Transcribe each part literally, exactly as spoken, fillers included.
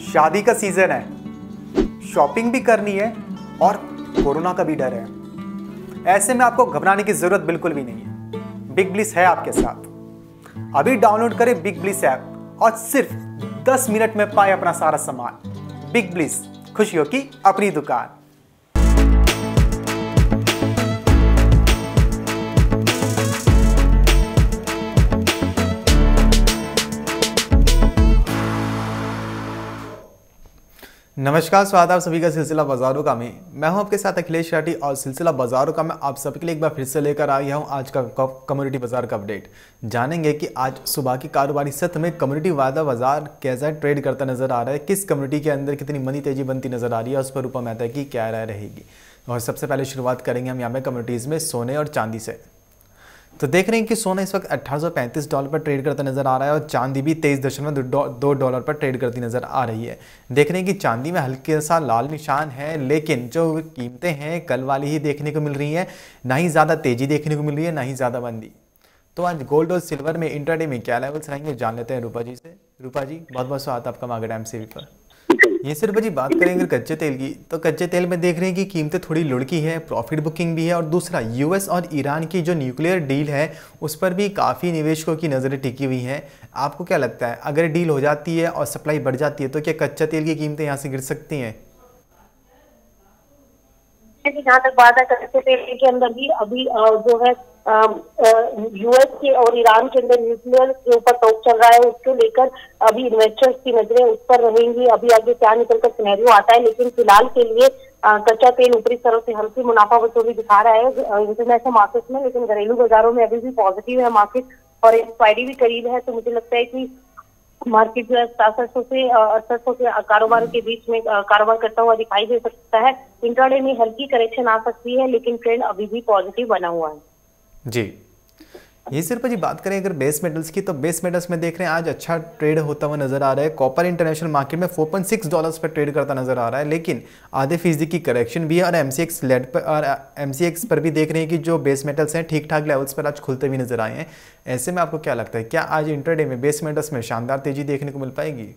शादी का सीजन है, शॉपिंग भी करनी है और कोरोना का भी डर है। ऐसे में आपको घबराने की जरूरत बिल्कुल भी नहीं है। बिग ब्लिस है आपके साथ। अभी डाउनलोड करें बिग ब्लिस ऐप और सिर्फ दस मिनट में पाए अपना सारा सामान। बिग ब्लिस, खुशियों की अपनी दुकान। नमस्कार, स्वागत है आप सभी का सिलसिला बाजारों का में। मैं हूं आपके साथ अखिलेश राठी और सिलसिला बाजारों का मैं आप सभी के लिए एक बार फिर से लेकर आ गया हूं आज का कम्युनिटी बाजार का अपडेट। जानेंगे कि आज सुबह की कारोबारी सत्र में कम्युनिटी वायदा बाजार कैसा ट्रेड करता नजर आ रहा है, किस कम्युनिटी के अंदर कितनी मंदी तेजी बनती नजर आ रही है, उस पर रूपा मेहता की क्या राय रहेगी। और सबसे पहले शुरुआत करेंगे हम यहाँ पे कम्युनिटीज़ में सोने और चांदी से। तो देख रहे हैं कि सोना इस वक्त अठारह सौ पैंतीस डॉलर पर ट्रेड करता नजर आ रहा है और चांदी भी तेईस दशमलव दो डॉलर पर ट्रेड करती नजर आ रही है। देख रहे हैं कि चांदी में हल्के सा लाल निशान है, लेकिन जो कीमतें हैं कल वाली ही देखने को मिल रही हैं। ना ही ज़्यादा तेजी देखने को मिल रही है, ना ही ज़्यादा मंदी। तो आज गोल्ड और सिल्वर में इंट्राडे में क्या लेवल्स रहेंगे जान लेते हैं रूपा जी से। रूपा जी, बहुत बहुत स्वागत आपका मार्केट एमसीवी पर। ये सिर्फ जी बात करेंगे कच्चे तेल की, तो कच्चे तेल में देख रहे हैं कि कीमतें थोड़ी लुढ़की है, प्रॉफिट बुकिंग भी है। और दूसरा, यूएस और ईरान की जो न्यूक्लियर डील है उस पर भी काफ़ी निवेशकों की नज़रें टिकी हुई हैं। आपको क्या लगता है, अगर डील हो जाती है और सप्लाई बढ़ जाती है तो क्या कच्चा तेल की कीमतें यहाँ से गिर सकती हैं? जहाँ तक बात है कच्चे तेल के अंदर भी अभी जो है यूएस के और ईरान के अंदर न्यूक्लियर के ऊपर टॉक चल रहा है, उसको लेकर अभी इन्वेस्टर्स की नजरें उस पर रहेंगी। अभी आगे क्या निकलकर सिनेरियो आता है, लेकिन फिलहाल के लिए कच्चा तेल ऊपरी स्तरों से हल्की मुनाफा वसूली दिखा रहा है इंटरनेशनल मार्केट में, लेकिन घरेलू बाजारों में अभी भी पॉजिटिव है मार्केट और एक्सपायरी भी करीब है। तो मुझे लगता है कि मार्केट जो है सतासठ सौ से अड़सठ सौ के कारोबार के बीच में कारोबार करता हुआ दिखाई दे सकता है। इंट्राडे में हल्की करेक्शन आ सकती है, लेकिन ट्रेंड अभी भी पॉजिटिव बना हुआ है जी। ये सिर्फ जी बात करें अगर बेस मेटल्स की, तो बेस मेटल्स में देख रहे हैं आज अच्छा ट्रेड होता हुआ नजर आ रहा है। कॉपर इंटरनेशनल मार्केट में चार पॉइंट छह डॉलर्स पर ट्रेड करता नजर आ रहा है, लेकिन आधे फीसदी की करेक्शन भी है। और एमसीएक्स लेड पर और एमसीएक्स पर भी देख रहे हैं कि जो बेस मेटल्स हैं ठीक ठाक लेवल्स पर आज खुलते भी नजर आए हैं। ऐसे में आपको क्या लगता है, क्या आज इंट्राडे में बेस मेटल्स में शानदार तेजी देखने को मिल पाएगी?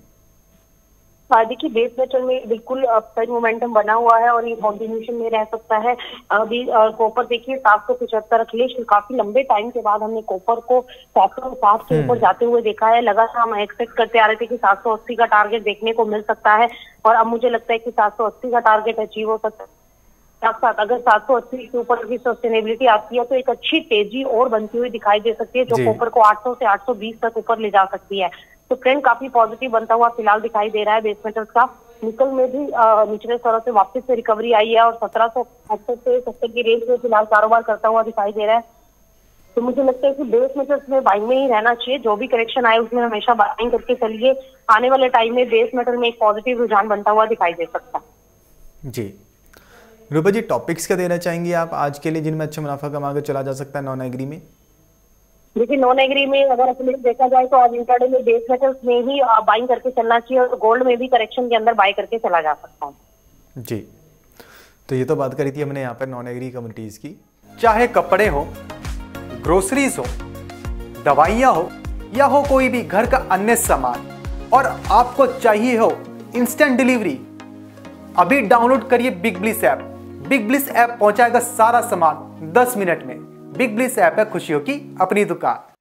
देखिए, बेस मेटल में बिल्कुल अपसाइड मोमेंटम बना हुआ है और ये कंटिन्यूएशन में रह सकता है। अभी कॉपर देखिए सात सौ पिछहत्तर अखिलेश, काफी लंबे टाइम के बाद हमने कॉपर को सात सौ साठ के ऊपर जाते हुए देखा है। लगातार हम एक्सपेक्ट करते आ रहे थे कि सात सौ अस्सी का टारगेट देखने को मिल सकता है और अब मुझे लगता है कि सात सौ अस्सी का टारगेट अचीव हो सकता है। साथ साथ अगर सात सौ अस्सी के ऊपर की सस्टेनेबिलिटी आती है तो एक अच्छी तेजी और बनती हुई दिखाई दे सकती है, जो कॉपर को आठ सौ से आठ सौ बीस तक ऊपर ले जा सकती है। तो ट्रेंड काफी पॉजिटिव बनता हुआ फिलहाल दिखाई दे रहा है बेस मेटल्स का। निकल में भी निचले स्तरों से वापस से रिकवरी आई है और सत्रह सौ अड़सठ से सत्तर की रेंज में फिलहाल कारोबार करता हुआ दिखाई दे रहा है। तो मुझे लगता है कि बेस मेटल्स में बाइंग में ही रहना चाहिए। जो भी करेक्शन आए उसमें हमेशा बाइंग करके चलिए। आने वाले टाइम में बेस मेटल में एक पॉजिटिव रुझान बनता हुआ दिखाई दे सकता है। जी रूपा जी, टॉपिक्स क्या देना चाहेंगे आप आज के लिए जिनमें अच्छा मुनाफा कमा कर चला जा सकता है नॉन एग्री में? देखिए, नॉन एग्री में अगर अपने देखा जाए तो आज इंट्राडे में बेस मेटल्स में ही बाइंग करके चलना चाहिए और गोल्ड में भी करेक्शन के अंदर बाय करके चला जा सकता है जी। तो ये तो बात करी थी हमने यहाँ पर नॉन एग्री कम्युनिटीज की। चाहे कपड़े हो, ग्रोसरीज हो, दवाइयाँ हो या हो कोई भी घर का अन्य सामान, और आपको चाहिए हो इंस्टेंट डिलीवरी, अभी डाउनलोड करिए Big Bliss app. Big Bliss app पहुंचाएगा सारा सामान दस मिनट में। बिग ब्लिस ऐप है खुशियों की अपनी दुकान।